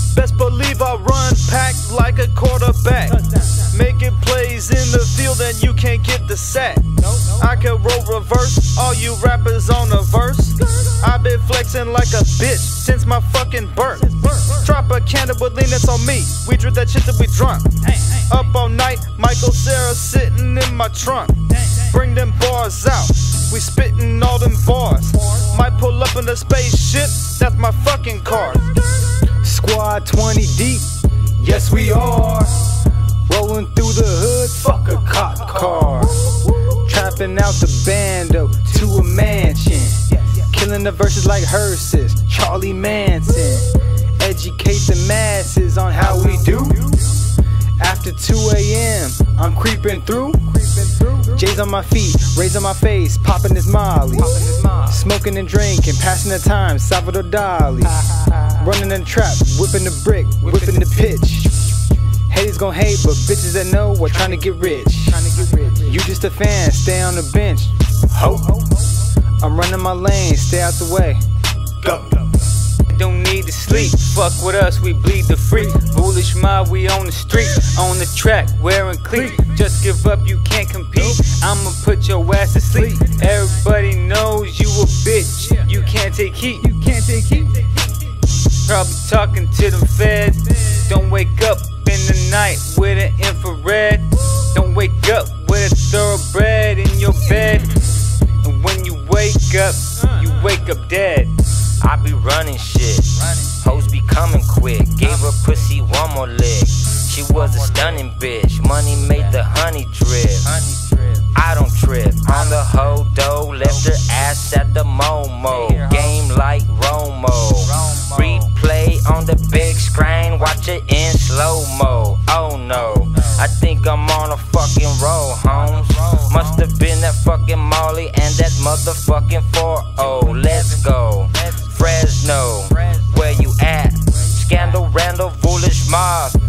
Best believe I run packed like a quarterback. Making plays in the field and you can't get the sack. I can roll reverse, all you rappers on a verse. I've been flexing like a bitch since my fucking birth. Drop a candle with lean, that's on me. We drink that shit till we drunk. Up all night, Michael Cera sitting in my trunk. Bring them bars out, we spittin' all them bars. Might pull up in a spaceship, that's my fucking car. Squad 20 deep, yes we are. Rolling through the hood, fuck a cop car. Trapping out the bando to a mansion. Killing the verses like Hearses, Charlie Manson. Educate the masses on how we do. After 2 a.m., I'm creeping through. J's on my feet, rays on my face, popping this Molly. Smoking and drinking, passing the time, Salvador Dali. Running in the trap, whipping the brick, whipping the pitch. Haters gon' hate, but bitches that know we're trying to get rich. You just a fan, stay on the bench. Ho! I'm running my lane, stay out the way. Go! Don't need to sleep, fuck with us, we bleed the freak. Foolish mob, we on the street, on the track, wearing cleats. Just give up, you can't compete, I'ma put your ass to sleep. Everybody knows you a bitch, you can't take heat. Probably talking to them feds. Don't wake up in the night with an infrared. Don't wake up with a thoroughbred in your bed. And when you wake up dead. I be running shit, hoes be coming quick. Gave her pussy one more lick. She was a stunning bitch, money made the honey drip. I don't trip on the hoe dough, left her ass at the Momo. Game like Romo, replay on the big screen, watch it in slow-mo. Oh no, I think I'm on a fucking roll, Holmes. Must have been that fucking Molly and that motherfucking 4-0. Let's go. Fresno, where you at? Scandal, Randall, foolish mob.